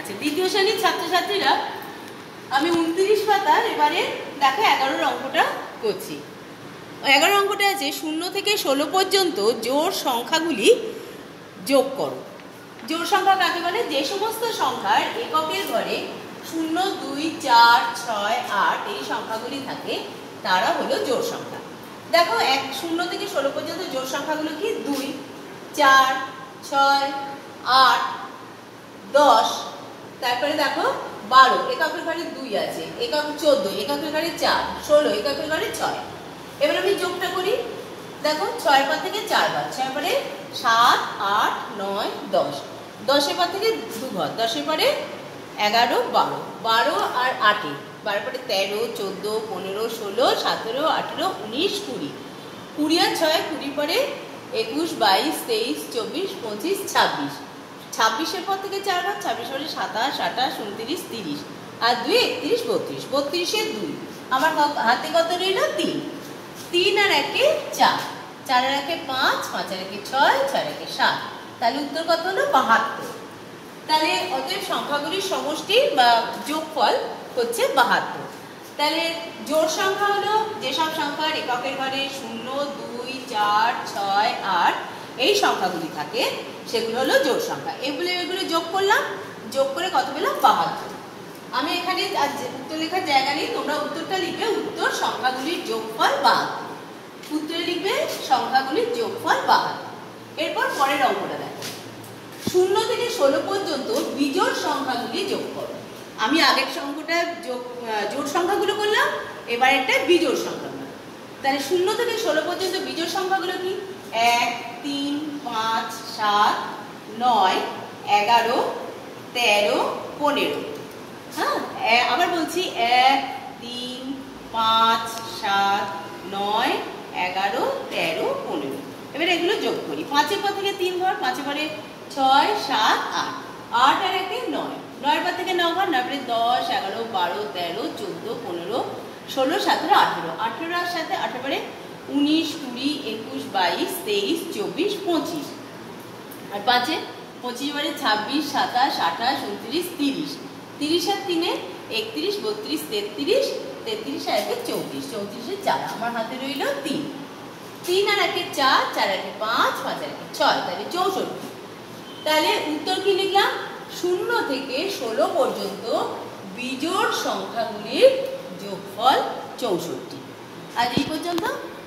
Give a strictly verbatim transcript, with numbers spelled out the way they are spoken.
আচ্ছা, দ্বিতীয় শ্রেণীর ছাত্রছাত্রীরা, আমি উনত্রিশ পাতার এবারে দেখো এগারোর অঙ্কটা করছি। এগারো অঙ্কটা আছে শূন্য থেকে ষোলো পর্যন্ত জোড় সংখ্যাগুলি যোগ করো। জোড় সংখ্যা কাকে বলে? যে সমস্ত সংখ্যার এককের ঘরে শূন্য, দুই, চার, ছয়, আট এই সংখ্যাগুলি থাকে তারা হলো জোড় সংখ্যা। দেখো এক শূন্য থেকে ষোলো পর্যন্ত জোড় সংখ্যাগুলো কি? দুই, চার, ছয়, আট, দশ, তারপরে দেখো বারো, এককের ঘরে দুই আছে, একক চোদ্দ, এককের ঘরে চার, ষোলো, এককের ঘরে ছয়। এবার আমি যোগটা করি। দেখো ছয় পর থেকে চার বার, ছয় পরে সাত, আট, নয়, দশ, দশের পর থেকে দু ঘর, দশের পরে এগারো, বারো, বারো আর আটে, বারো পরে তেরো, চোদ্দ, পনেরো, ষোলো, সতেরো, আঠেরো, উনিশ, কুড়ি, কুড়ি আর ছয় কুড়ি পরে একুশ, বাইশ, তেইশ, চব্বিশ, পঁচিশ, ছাব্বিশ, ছাব্বিশের পর থেকে চার ঘর, ছাব্বিশ পরে সাতাশ, আঠাশ, উনত্রিশ, তিরিশ, আর দুই একত্রিশ, বত্রিশ, বত্রিশের দুই, আমার হাতে কত রইল? তিন, তিন আর একে চার, চার আর একে পাঁচ, পাঁচ আর একে ছয়, ছয় আর একে সাত, তাহলে উত্তর কত হলো? বাহাত্তর। তাহলে অতএব সংখ্যাগুলির সমষ্টি বা যোগফল হচ্ছে বাহাত্তর। তাহলে জোড় সংখ্যা হলো যেসব সংখ্যার এককের ঘরে শূন্য, দুই, চার, ছয়, আট এই সংখ্যাগুলি থাকে সেগুলো হলো জোড় সংখ্যা। এগুলো এগুলো যোগ করলাম, যোগ করে কত পেলাম? বাহাত্তর। আমি এখানে উত্তর লেখার জায়গা নেই, তোমরা উত্তরটা লিখবে উত্তর সংখ্যাগুলির যোগফল বাহাত্তর। উত্তরে লিখবে সংখ্যাগুলির যোগফল বাহাত্তর। এরপর পরের অঙ্কটা দেখো, শূন্য থেকে ষোলো পর্যন্ত বিজোড় সংখ্যাগুলি যোগ করো। আমি আগের সংখ্যাটা যোগ জোড় সংখ্যাগুলো করলাম, এবার একটা বিজোড় সংখ্যা। তাহলে শূন্য থেকে ষোলো পর্যন্ত বিজোড় সংখ্যাগুলো কি? এক, তিন, পাঁচ, সাত, নয়, এগারো, তেরো, পনেরো। হ্যাঁ, আবার বলছি এক, তিন, পাঁচ, সাত, নয়, এগারো, তেরো, পনেরো। এবার এগুলো যোগ করি। পাঁচের পর থেকে তিন ঘর, পাঁচের পরে ছয়, সাত, আট, আট আর একে নয়, নয়ের পর থেকে ন ঘর, নয় পরে দশ, এগারো, বারো, তেরো, চোদ্দ, পনেরো, ষোলো, সতেরো, আঠেরো, আঠেরোর সাথে আঠেরো পরে উনিশ, কুড়ি, একুশ, বাইশ, তেইশ, চব্বিশ, পঁচিশ, আর পাঁচে পঁচিশ বারে ছাব্বিশ, সাতাশ, আঠাশ, উনত্রিশ, তিরিশ, তিরিশ আর তিনে একত্রিশ, বত্রিশ, তেত্রিশ, তেত্রিশ আর একে চৌত্রিশ, চৌত্রিশের চার, আমার হাতে রইল তিন, তিন আর একে চার, চার একে পাঁচ, পাঁচ আর একে ছয়, তাহলে চৌষট্টি। তাহলে উত্তর কি লিখলাম? শূন্য থেকে ষোলো পর্যন্ত বিজোড় সংখ্যাগুলির যোগফল চৌষট্টি। আজ এই পর্যন্ত।